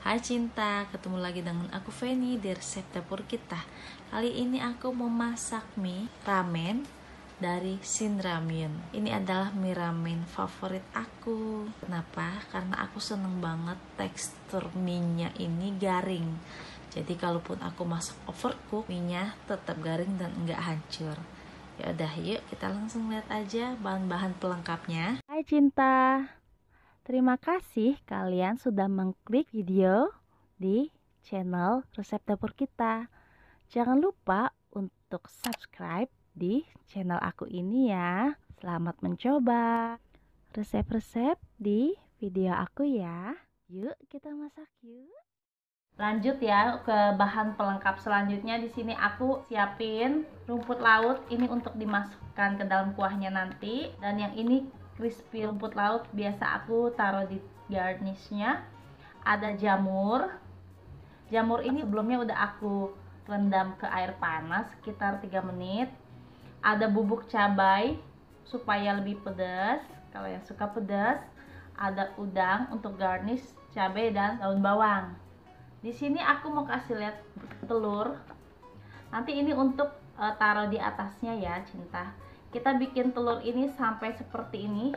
Hai cinta, ketemu lagi dengan aku Feni di resep dapur kita. Kali ini aku mau masak mie ramen dari Shin Ramyun. Ini adalah mie ramen favorit aku. Kenapa? Karena aku seneng banget tekstur mie-nya ini garing. Jadi kalaupun aku masak overcook, mie-nya tetap garing dan enggak hancur. Ya udah, yuk kita langsung lihat aja bahan-bahan pelengkapnya. Hai cinta. Terima kasih kalian sudah mengklik video di channel resep dapur kita. Jangan lupa untuk subscribe di channel aku ini ya. Selamat mencoba resep-resep di video aku ya. Yuk kita masak yuk. Lanjut ya ke bahan pelengkap selanjutnya. Di sini aku siapin rumput laut ini untuk dimasukkan ke dalam kuahnya nanti, dan yang ini crispy rumput laut biasa aku taruh di garnishnya. Ada jamur ini sebelumnya udah aku rendam ke air panas sekitar 3 menit. Ada bubuk cabai supaya lebih pedas kalau yang suka pedas. Ada udang untuk garnish cabai dan daun bawang. Di sini aku mau kasih lihat telur. Nanti ini untuk taruh di atasnya ya cinta. Kita bikin telur ini sampai seperti ini.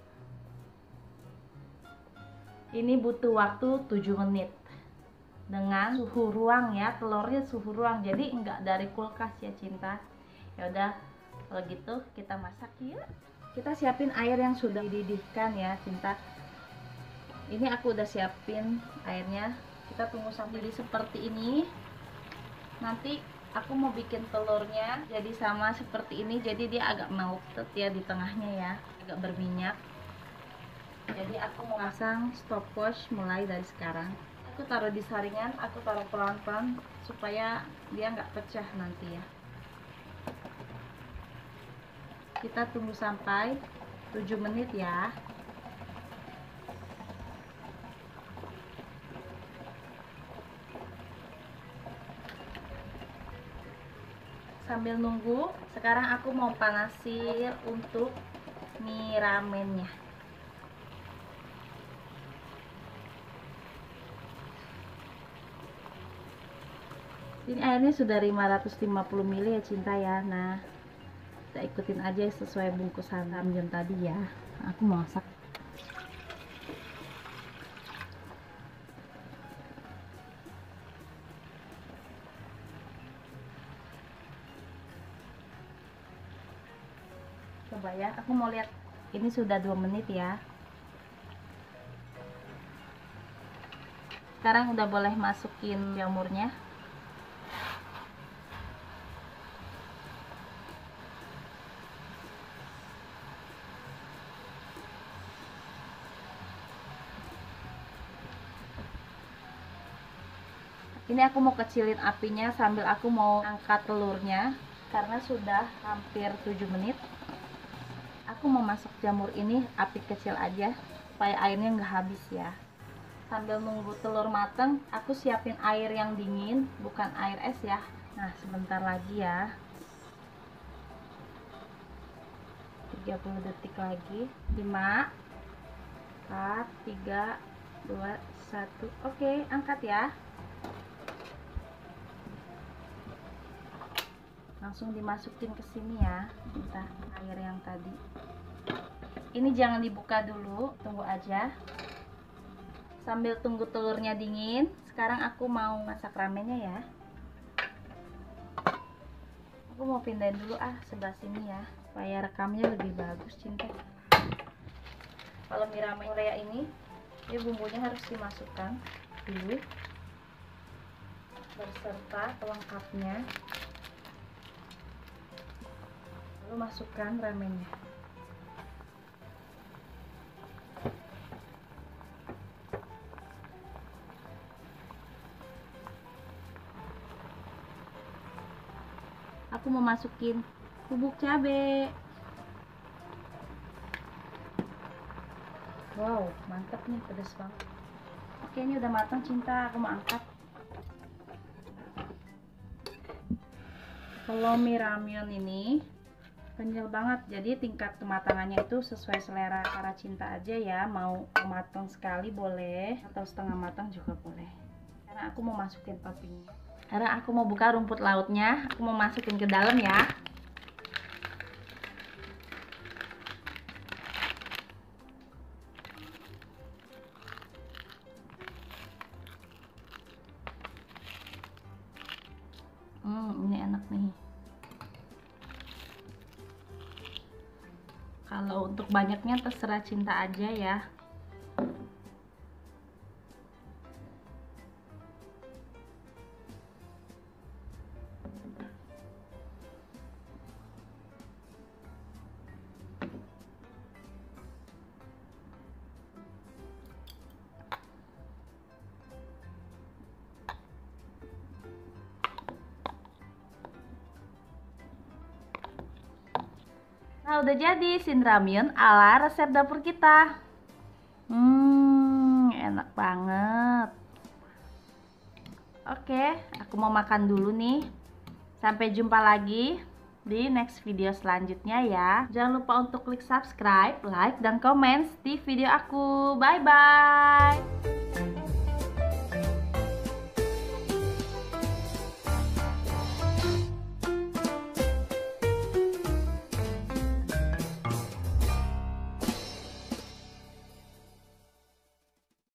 Ini butuh waktu 7 menit dengan suhu ruang ya, telurnya suhu ruang, jadi enggak dari kulkas ya cinta. Ya udah, kalau gitu kita masak yuk. Kita siapin air yang sudah dididihkan ya cinta. Ini aku udah siapin airnya. Kita tunggu sampai seperti ini. Nanti aku mau bikin telurnya jadi sama seperti ini, jadi dia agak melted ya di tengahnya ya, agak berminyak. Jadi aku mau pasang stopwatch mulai dari sekarang. Aku taruh di saringan, aku taruh pelan-pelan supaya dia nggak pecah nanti ya. Kita tunggu sampai 7 menit ya. Sambil nunggu, sekarang aku mau panasin untuk mie ramennya. Ini airnya sudah 550 ml ya cinta ya. Nah, kita ikutin aja sesuai bungkusan ramyun tadi ya. Aku mau masak. Coba ya, aku mau lihat. Ini sudah 2 menit ya. Sekarang udah boleh masukin jamurnya. Ini aku mau kecilin apinya sambil aku mau angkat telurnya karena sudah hampir 7 menit. Aku mau masuk jamur ini api kecil aja supaya airnya nggak habis ya. Sambil nunggu telur mateng, aku siapin air yang dingin, bukan air es ya. Nah, sebentar lagi ya. 30 detik lagi. 5 4 3 2 1. Oke, angkat ya. Langsung dimasukin ke sini ya, entah air yang tadi. Ini jangan dibuka dulu, tunggu aja. Sambil tunggu telurnya dingin, sekarang aku mau masak ramennya ya. Aku mau pindahin dulu sebelah sini ya, supaya rekamnya lebih bagus cinta. Kalau mie ramen Korea ini, ya bumbunya harus dimasukkan dulu berserta pelengkapnya. Lalu masukkan ramennya. Aku mau masukin bubuk cabai. Wow, mantap nih, pedas banget. Oke, ini udah matang cinta, aku mau angkat. Kalau mie ramyun ini Kenyal banget, jadi tingkat kematangannya itu sesuai selera para cinta aja ya. Mau matang sekali boleh, atau setengah matang juga boleh. Karena aku mau masukin toppingnya. Sekarang aku mau buka rumput lautnya, aku mau masukin ke dalam ya. Ini enak nih. Kalau untuk banyaknya terserah cinta aja ya. Nah, udah jadi Shin Ramyun ala resep dapur kita. Enak banget. Oke, aku mau makan dulu nih. Sampai jumpa lagi di next video selanjutnya ya. Jangan lupa untuk klik subscribe, like, dan komen di video aku. Bye-bye.